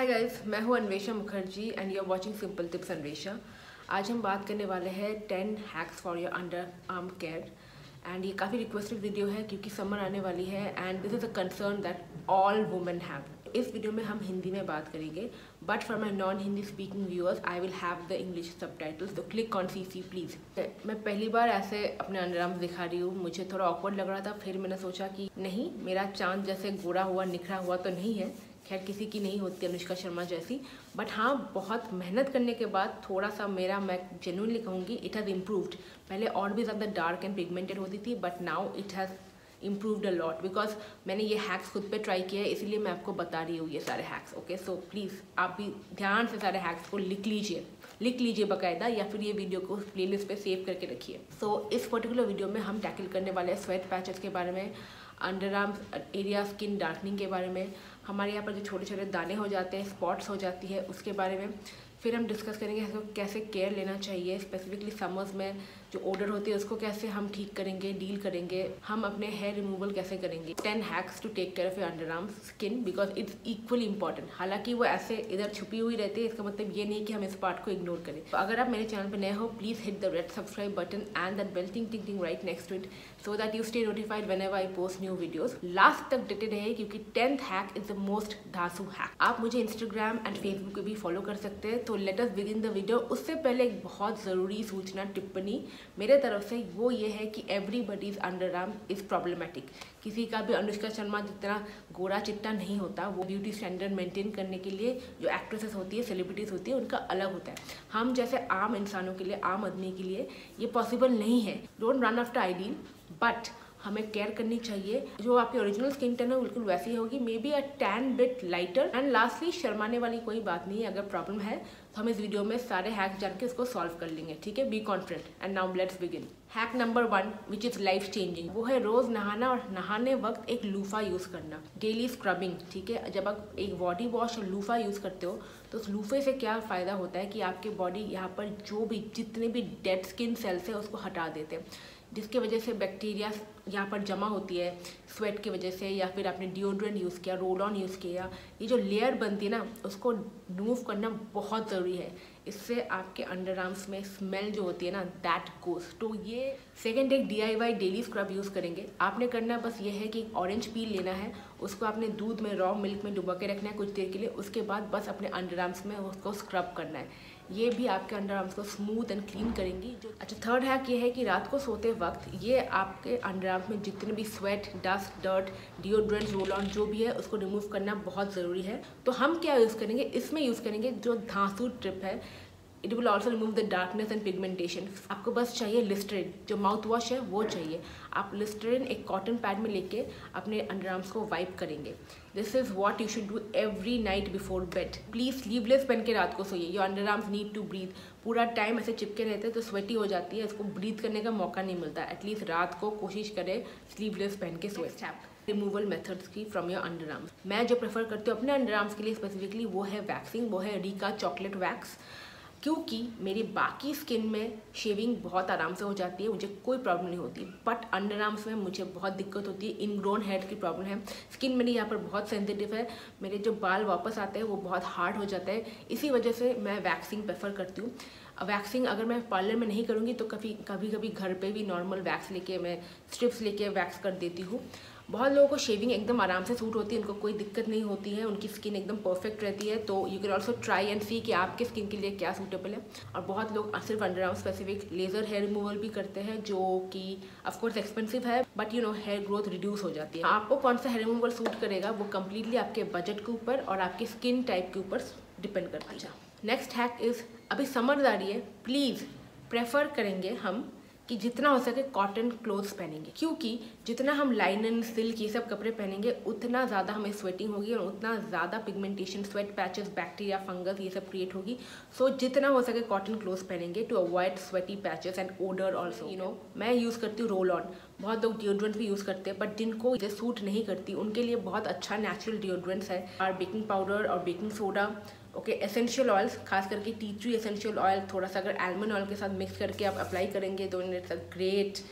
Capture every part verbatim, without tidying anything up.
हाय guys, मैं हूँ Anvesha Mukherjee and you are watching simple tips Anvesha. आज हम बात करने वाले हैं ten hacks for your under arm care and ये काफ़ी रिक्वेस्टेड वीडियो है क्योंकि समर आने वाली है and this is a concern that all women have. इस वीडियो में हम हिंदी में बात करेंगे but for my non Hindi speaking viewers I will have the English subtitles, तो click on C C please. मैं पहली बार ऐसे अपने अंडर आर्म्स दिखा रही हूँ, मुझे थोड़ा ऑकवर्ड लग रहा था। फिर मैंने सोचा कि नहीं, मेरा चांद जैसे गोरा हुआ निखरा हुआ तो नहीं है, खैर किसी की नहीं होती अनुष्का शर्मा जैसी, बट हाँ बहुत मेहनत करने के बाद थोड़ा सा मेरा, मैं जेन्युइनली कहूँगी, इट हैज़ इम्प्रूव्ड। पहले और भी ज़्यादा डार्क एंड पिगमेंटेड होती थी but now it has improved a lot because मैंने ये हैक्स खुद पे ट्राई किया है, इसीलिए मैं आपको बता रही हूँ ये सारे हैक्स। ओके, सो प्लीज़ आप भी ध्यान से सारे हैक्स को लिख लीजिए लिख लीजिए बाकायदा, या फिर ये वीडियो को प्लेलिस्ट पे सेव करके रखिए। सो so, इस पर्टिकुलर वीडियो में हम टैकल करने वाले हैं स्वेट पैचेस के बारे में, under arm area skin darkening के बारे में, हमारे यहाँ पर जो छोटे छोटे दाने हो जाते हैं, स्पॉट्स हो जाती है, उसके बारे में। फिर हम डिस्कस करेंगे इसको कैसे केयर लेना चाहिए, स्पेसिफिकली समर्स में जो ओडर होती है उसको कैसे हम ठीक करेंगे, डील करेंगे, हम अपने हेयर रिमूवल कैसे करेंगे। Ten hacks to take care of your under arm skin because it's equally important. हालांकि वो ऐसे इधर छुपी हुई रहती है, इसका मतलब ये नहीं कि हम इस पार्ट को इग्नोर करें। तो अगर आप मेरे चैनल पर नए हो, please hit the red subscribe button and that bell ting ting ting right next to it so that you stay notified whenever I post new videos. Last तक डटे रहे क्योंकि tenth hack is the most धांसू hack. आप मुझे Instagram and Facebook पे भी follow कर सकते हैं। तो let us begin the video. उससे पहले एक बहुत ज़रूरी सूचना टिप्पणी मेरे तरफ से, वो ये है कि everybody's under arm is problematic. किसी का भी अनुष्का शर्मा जितना गोरा चिट्टा नहीं होता। वो ब्यूटी स्टैंडर्ड मेंटेन करने के लिए जो एक्ट्रेसेस होती है, सेलिब्रिटीज़ होती है, उनका अलग होता है। हम जैसे आम इंसानों के लिए, आम आदमी के लिए ये पॉसिबल नहीं है। Don't run after ideal, but हमें केयर करनी चाहिए। जो आपकी ओरिजिनल स्किन टोन है बिल्कुल वैसी ही होगी, maybe a tan bit lighter. And lastly, शर्माने वाली कोई बात नहीं है। अगर प्रॉब्लम है तो हम इस वीडियो में सारे हैक्स जान के उसको सॉल्व कर लेंगे, ठीक है? Be confident. And now let's begin. Hack number one which is life changing, वो है रोज़ नहाना और नहाने वक्त एक लूफा यूज़ करना, डेली स्क्रबिंग। ठीक है, जब आप एक बॉडी वॉश और लूफा यूज़ करते हो तो उस लूफे से क्या फ़ायदा होता है कि आपके बॉडी यहाँ पर जो भी जितने भी डेड स्किन सेल्स है उसको हटा देते हैं, जिसकी वजह से बैक्टीरिया यहाँ पर जमा होती है स्वेट की वजह से, या फिर आपने डिओड्रेंट यूज़ किया, रोल ऑन यूज़ किया, ये जो लेयर बनती है ना उसको रिमूव करना बहुत ज़रूरी है। इससे आपके अंडर आर्म्स में स्मेल जो होती है ना, दैट गोस। तो ये सेकेंड एक D I Y daily scrub use करेंगे। आपने करना बस ये है कि ऑरेंज पील लेना है, उसको आपने दूध में, रॉ मिल्क में डुबा के रखना है कुछ देर के लिए। उसके बाद बस अपने अंडर आर्म्स में उसको स्क्रब करना है। ये भी आपके अंडर आर्म्स को स्मूथ एंड क्लीन करेंगी। जो अच्छा थर्ड हैक ये है कि रात को सोते वक्त ये आपके अंडर आर्म्स में जितने भी sweat, dust, dirt, deodorant, roll on जो भी है उसको रिमूव करना बहुत ज़रूरी है। तो हम क्या यूज़ करेंगे, इसमें यूज़ करेंगे जो धांसू ट्रिप है। It will also remove the darkness and pigmentation. आपको बस चाहिए लिस्टरीन, जो माउथ वॉश है वो चाहिए। आप लिस्टरीन एक कॉटन पैड में लेके अपने अंडर आर्म्स को वाइप करेंगे। This is what you should do every night before bed. Please sleeveless पहन के रात को सोइए। Your under arms need to breathe. पूरा टाइम ऐसे चिपके रहते हैं तो स्वेटी हो जाती है, इसको ब्रीथ करने का मौका नहीं मिलता। एटलीस्ट रात को कोशिश करें स्लीवलेस पहन के सोए। रिमूवल मेथड्स की फ्रॉम योर अंडर आर्म्स, मैं जो प्रेफर करती हूँ अपने अंडर आर्म्स के लिए स्पेसिफिकली, वो है वैक्सिंग, वो है रीका चॉकलेट वैक्स। क्योंकि मेरी बाकी स्किन में शेविंग बहुत आराम से हो जाती है, मुझे कोई प्रॉब्लम नहीं होती, बट अंडर आर्म्स में मुझे बहुत दिक्कत होती है। इनग्रोन हेयर की प्रॉब्लम है, स्किन मेरी यहाँ पर बहुत सेंसिटिव है, मेरे जो बाल वापस आते हैं वो बहुत हार्ड हो जाता है। इसी वजह से मैं वैक्सिंग प्रेफर करती हूँ। वैक्सिंग अगर मैं पार्लर में नहीं करूँगी तो कभी कभी कभी घर पे भी नॉर्मल वैक्स लेके, मैं स्ट्रिप्स लेके वैक्स कर देती हूँ। बहुत लोगों को शेविंग एकदम आराम से सूट होती है, उनको कोई दिक्कत नहीं होती है, उनकी स्किन एकदम परफेक्ट रहती है। तो you can also try and see कि आपके स्किन के लिए क्या सूटेबल है। और बहुत लोग सिर्फ under arm specific laser hair removal भी करते हैं, जो कि ऑफकोर्स एक्सपेंसिव है, but you know hair growth reduce हो जाती है। आपको कौन सा हेयर रिमूवल सूट करेगा वो कम्प्लीटली आपके बजट के ऊपर और आपके स्किन टाइप के ऊपर डिपेंड करता है। नेक्स्ट हैक इज़, अभी समर आ रही है, प्लीज़ प्रेफर करेंगे हम कि जितना हो सके कॉटन क्लोथ्स पहनेंगे, क्योंकि जितना हम लाइनन, सिल्क ये सब कपड़े पहनेंगे उतना ज़्यादा हमें स्वेटिंग होगी और उतना ज़्यादा pigmentation, sweat patches, bacteria, fungus ये सब क्रिएट होगी। सो so, जितना हो सके कॉटन क्लोथ्स पहनेंगे to avoid sweaty patches and odour also. You know, मैं यूज़ करती हूँ रोल ऑन, बहुत लोग डिओड्रेंट भी यूज़ करते हैं, बट जिनको ये सूट नहीं करती उनके लिए बहुत अच्छा नेचुरल डिओड्रेंट्स है। और बेकिंग पाउडर और baking soda, okay, essential oils, खास करके टी ट्री एसेंशियल ऑयल, थोड़ा सा अगर आलमंड ऑयल के साथ मिक्स करके आप अप्लाई करेंगे तो it's a great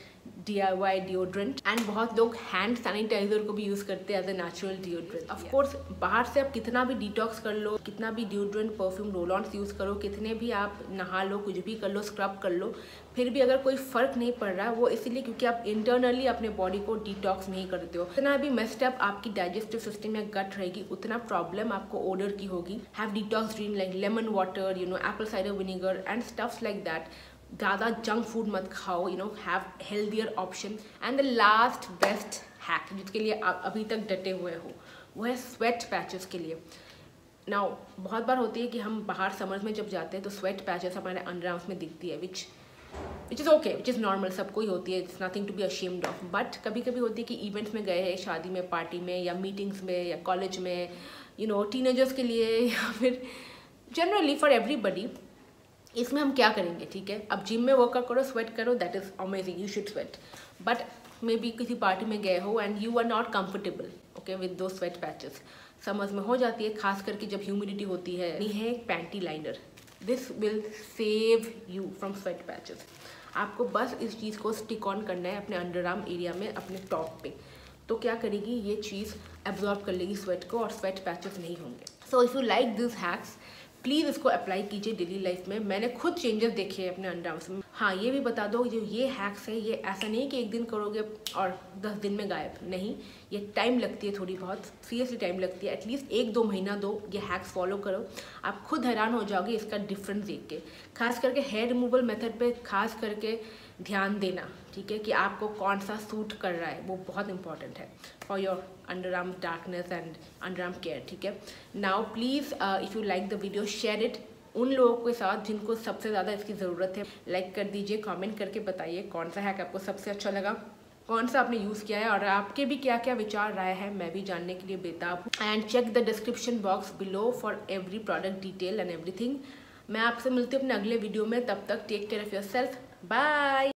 D I Y deodorant and बहुत लोग हैंड सैनिटाइजर को भी यूज़ करते हैं as a natural deodorant. Of course बाहर से आप कितना भी डिटॉक्स कर लो, कितना भी deodorant, perfume, roll ons use करो, कितने भी आप नहा लो, कुछ भी कर लो, स्क्रब कर लो, फिर भी अगर कोई फ़र्क नहीं पड़ रहा है, वो इसलिए क्योंकि आप इंटरनली अपने बॉडी को डिटॉक्स नहीं करते हो। जितना भी मेस्ड अप आपकी डाइजेस्टिव सिस्टम या गट रहेगी, उतना प्रॉब्लम आपको ओडर की होगी। Have detox drink like lemon water, you know, apple cider vinegar and stuffs like that. ज़्यादा जंक फूड मत खाओ, you know, have healthier option. And the last best hack जिसके लिए आप अभी तक डटे हुए हो, वो है स्वेट पैचेस के लिए। नाउ बहुत बार होती है कि हम बाहर समर्स में जब जाते हैं तो स्वेट पैचेस हमारे अंडर आर्म्स में दिखती है, which which is okay, which is normal, सबको ही होती है, it's nothing to be ashamed of. But कभी कभी होती है कि इवेंट्स में गए हैं, शादी में, पार्टी में, या मीटिंग्स में, या कॉलेज में, यू नो, टीनेजर्स के लिए, या फिर जनरली फॉर एवरीबडी। इसमें हम क्या करेंगे, ठीक है, अब जिम में वर्कआउट करो, स्वेट करो, that is amazing, you should sweat. But maybe किसी पार्टी में गए हो and you are not comfortable okay with those sweat patches. समझ में हो जाती है, खास करके जब ह्यूमिडिटी होती है। नहीं है एक panty liner, this will save you from sweat patches. आपको बस इस चीज़ को स्टिक ऑन करना है अपने अंडर आर्म एरिया में, अपने टॉप पे, तो क्या करेगी ये चीज़, एब्जॉर्ब कर लेगी स्वेट को और स्वेट पैचेस नहीं होंगे। So if you like this hacks, please इसको अप्लाई कीजिए डेली लाइफ में। मैंने खुद चेंजेस देखे हैं अपने अंडर आर्म्स में। हाँ, ये भी बता दो, जो ये हैक्स है, ये ऐसा नहीं कि एक दिन करोगे और दस दिन में गायब, नहीं, ये टाइम लगती है, थोड़ी बहुत सीरियसली टाइम लगती है। एटलीस्ट एक दो महीना दो, ये हैक्स फॉलो करो, आप खुद हैरान हो जाओगे इसका डिफरेंस देख के। खास करके हेयर रिमूवल मेथड पे खास करके ध्यान देना, ठीक है, कि आपको कौन सा सूट कर रहा है, वो बहुत इंपॉर्टेंट है for your under arm darkness and under arm care, ठीक है। Now please if you like the video, share it उन लोगों के साथ जिनको सबसे ज़्यादा इसकी ज़रूरत है। लाइक कर दीजिए, कमेंट करके बताइए कौन सा हैक आपको सबसे अच्छा लगा, कौन सा आपने यूज़ किया है, और आपके भी क्या क्या विचार राय है, मैं भी जानने के लिए बेताब हूँ। And check the description box below for every product detail and everything. मैं आपसे मिलती हूँ अपने अगले वीडियो में, तब तक take care of your self, bye.